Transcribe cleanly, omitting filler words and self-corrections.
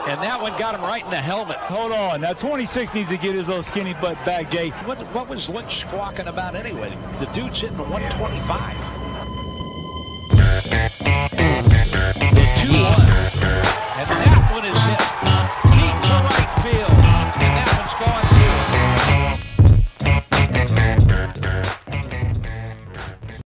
And that one got him right in the helmet. Hold on. Now, 26 needs to get his little skinny butt back, Jay. What was Lynch squawking about anyway? The dude's hitting 125.